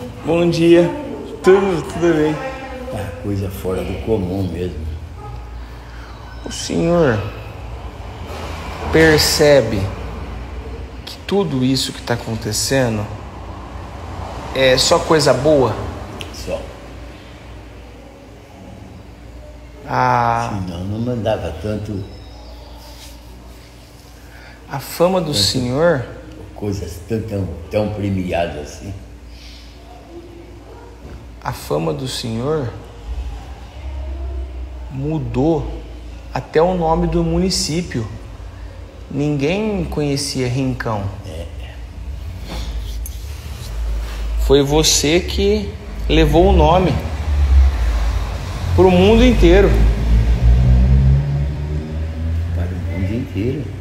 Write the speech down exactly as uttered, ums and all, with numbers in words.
Bom dia. Tudo, tudo bem. Ah, coisa fora do comum mesmo. O senhor percebe que tudo isso que está acontecendo é só coisa boa? Só. A, Senão não mandava tanto. a fama do tanto, senhor... Coisas tão, tão, tão premiadas assim. A fama do senhor mudou até o nome do município. Ninguém conhecia Rincão. É. Foi você que levou o nome para o mundo inteiro. Para o mundo inteiro.